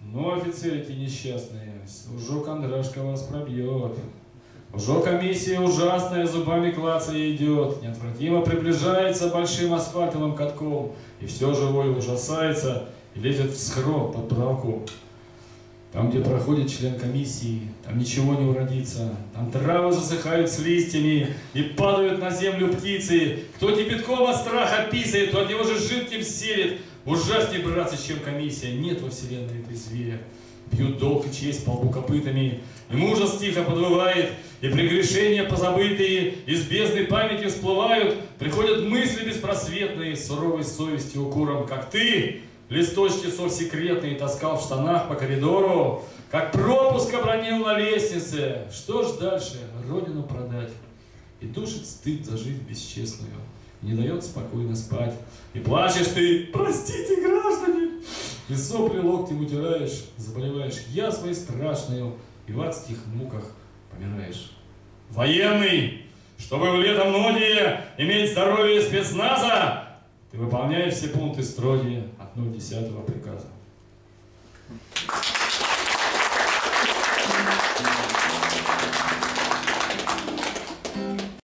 Ну, офицерики несчастные, уже Кондрашка вас пробьет. Уже комиссия ужасная, зубами клацая идет, неотвратимо приближается большим асфальтовым катком, и все живое ужасается и лезет в схрон под правку. Там, где проходит член комиссии, там ничего не уродится, там травы засыхают с листьями и падают на землю птицы. Кто кипятком от страха писает, то от него же жидким селит. Ужасней, братцы, чем комиссия, нет во вселенной этой зверя. Бьют долг и честь по лбу копытами, и ужас тихо подвывает, и прегрешения позабытые из бездны памяти всплывают, приходят мысли беспросветные, с суровой совестью укором, как ты, листочки совсекретные таскал в штанах по коридору, как пропуск обронил на лестнице. Что ж дальше? Родину продать. И душит стыд за жизнь бесчестную, не дает спокойно спать. И плачешь ты, простите, граждане, и сопли локтем утираешь, заболеваешь язвой страшную, и в адских муках помираешь. Военный, чтобы в летомнодие иметь здоровье спецназа, ты выполняешь все пункты строгие от 010 приказа.